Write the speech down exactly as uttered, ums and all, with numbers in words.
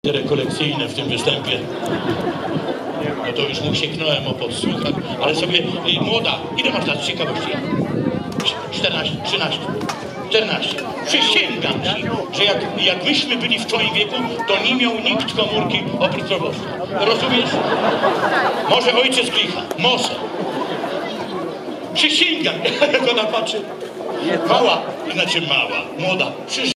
rekolekcyjne w tym występie. No to już mu sieknąłem o podsłuchach, ale sobie y, młoda, ile masz lat z ciekawości? czternaście, trzynaście, czternaście. Przysięgam ci, że jak, jak myśmy byli w twoim wieku, to nie miał nikt komórki oprócz proboszcza. Rozumiesz? Może ojciec Klicha, może. Przysięgam, jak ona patrzy. Mała, znaczy mała, młoda.